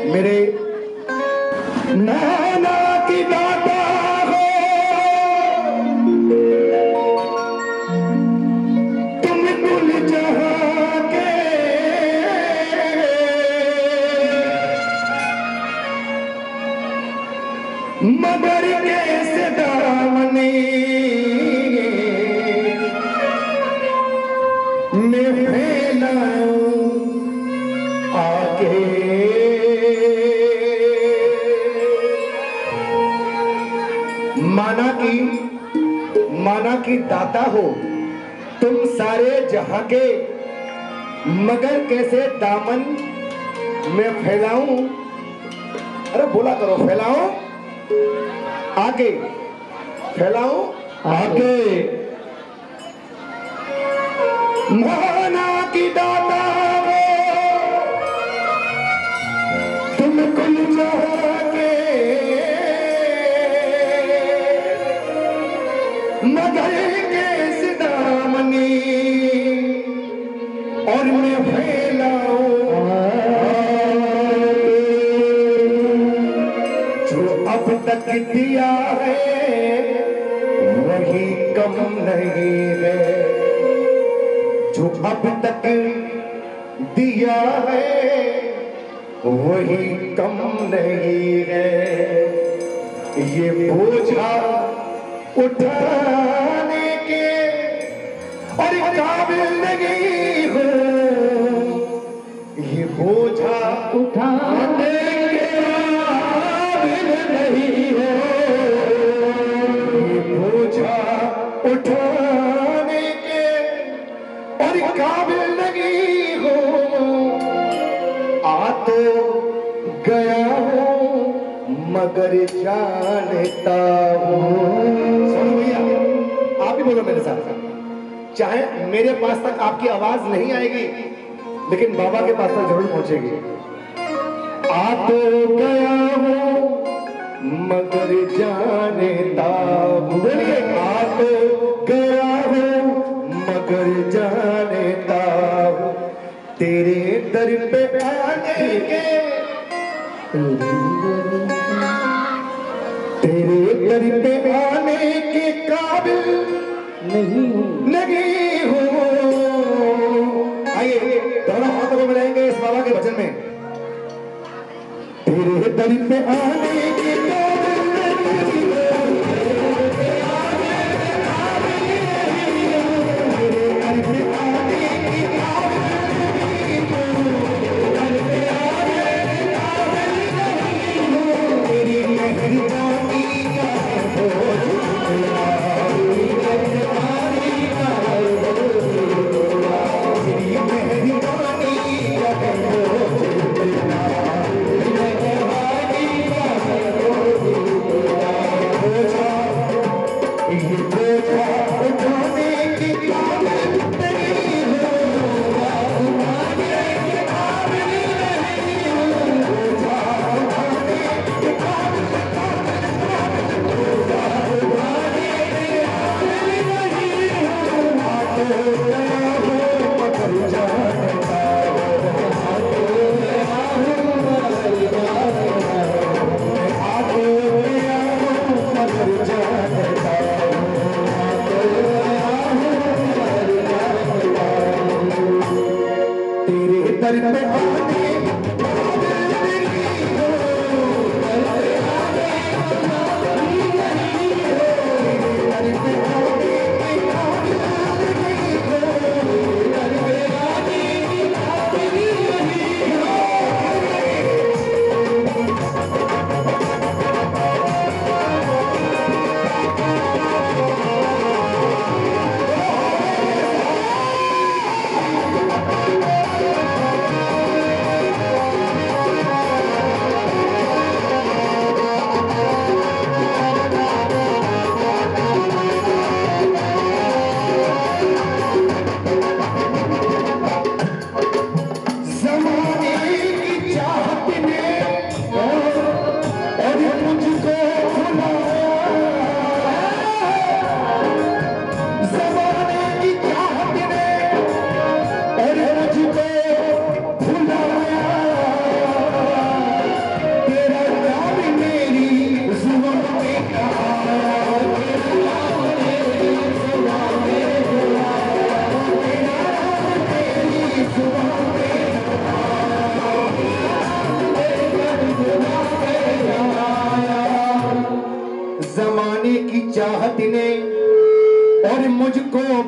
मेरे नैना की दाता हो तुम कुल जहां के, मगर कैसे दामनी में फैलाऊं आके। माना कि दाता हो तुम सारे जहां के, मगर कैसे दामन में फैलाऊं। अरे बोला करो, फैलाऊं आगे, फैलाऊं आगे। माना कि दाता हो तुम कुल जहां के, मगर कैसे दामनी और मैं फैलाऊं जो अब तक दिया है वही कम नहीं है, जो अब तक दिया है वही कम नहीं है। ये बोझा उठाने के और काबिल नहीं हो, ये बोझा उठाने के काबिल नहीं हो, ये बोझा उठाने के और काबिल नहीं हो। आ तो गया हूं मगर जानता हूं। आप भी बोलो मेरे साथ, चाहे मेरे पास तक आपकी आवाज नहीं आएगी लेकिन बाबा के पास तक जरूर पहुंचेगी। आ तो गया हूं मगर जानता हूं। बोलिए, आ तो गया हूं मगर जानता हूं तेरे दर पे आने के, तेरे दर पे आने के काबिल नहीं हूँ। आइए दोनों हाथों को मिलाएंगे इस बाबा के भजन में। तेरे दर पे आने के काबिल नहीं हूँ,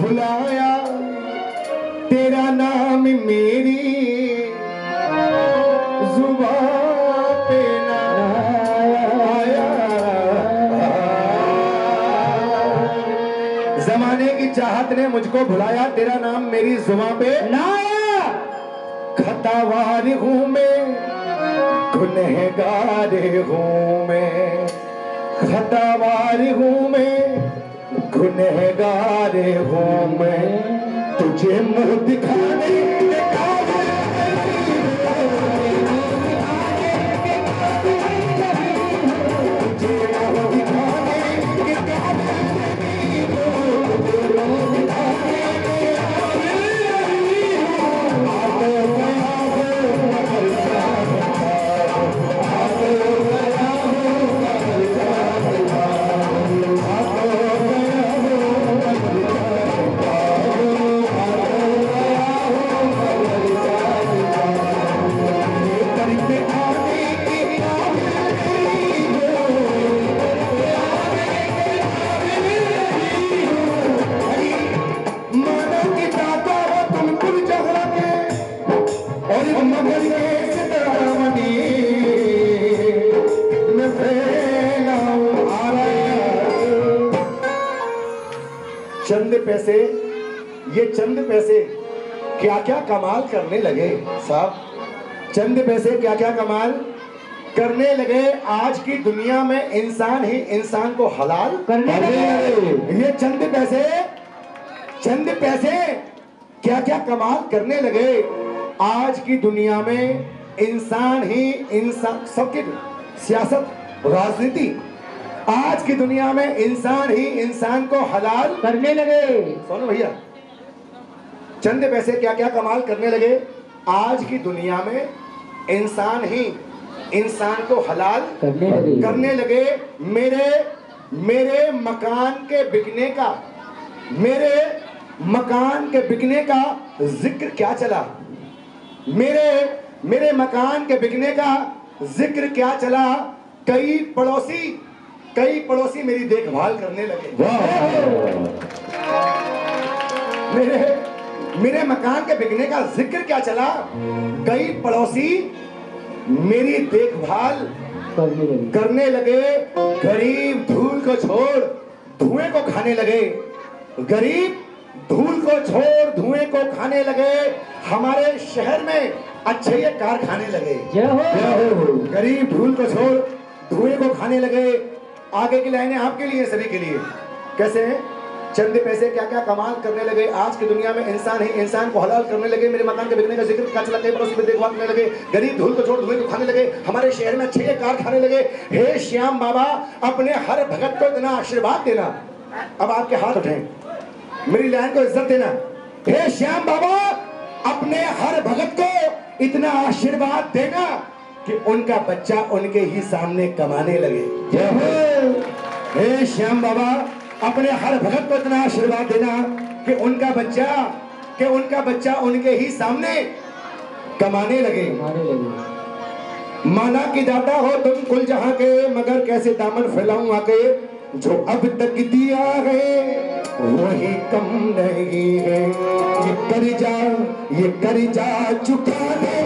भुलाया तेरा नाम मेरी जुबान पे ना आया। जमाने की चाहत ने मुझको भुलाया तेरा नाम मेरी जुबान पे ना आया। खतावार हूँ मैं गुनहगार हूँ मैं, खतावार हूँ मैं गुनहगार हूँ मैं, तुझे मुंह दिखाने चंद पैसे, ये चंद पैसे क्या क्या कमाल करने लगे साहब। चंद पैसे क्या क्या कमाल करने लगे। आज की दुनिया में इंसान ही इंसान को हलाल करने लगे। ये चंद पैसे क्या क्या कमाल करने लगे। आज की दुनिया में इंसान ही इंसान, सबकी सियासत राजनीति, आज की दुनिया में इंसान ही इंसान को हलाल करने लगे। सुनो भैया, चंद पैसे क्या क्या कमाल करने लगे। आज की दुनिया में इंसान ही इंसान को हलाल करने लगे। मेरे मकान के बिकने का, मेरे मकान के बिकने का जिक्र क्या चला। मेरे मकान के बिकने का जिक्र क्या चला। कई पड़ोसी मेरी देखभाल करने लगे। मेरे मकान के बिकने का जिक्र क्या चला। कई पड़ोसी मेरी देखभाल करने लगे। गरीब धूल को छोड़ धुएं को खाने लगे। गरीब धूल को छोड़ धुएं को खाने लगे। हमारे शहर में अच्छे ये कारखाने लगे। गरीब धूल को छोड़ धुएं को खाने लगे। आगे की लाइनें आपके लिए, सभी के लिए। कैसे हैं? चंद पैसे क्या क्या कमाल करने लगे। आज की दुनिया में इंसान ही इंसान को हलाल करने लगे। मेरे मकान के बिकने का जिक्र क्या चला। कई पड़ोसी देखभाल करने लगे। गरीब धूल को छोड़ धुएं को खाने लगे। हमारे शहर में अच्छे कार खाने लगे। हे श्याम बाबा, अपने हर भगत को इतना आशीर्वाद देना। अब आपके हाथ उठें, मेरी लाइन को इज्जत देना। हे श्याम बाबा, अपने हर भगत को इतना आशीर्वाद देना कि उनका बच्चा उनके ही सामने कमाने लगे। हे श्याम बाबा, अपने हर भगत को इतना आशीर्वाद देना कि उनका बच्चा उनके ही सामने कमाने लगे। माना कि दाता हो तुम कुल जहां के, मगर कैसे दामन फैलाऊं आके। जो अब तक दिया है वही कम नहीं है। ये कर्जा चुकाने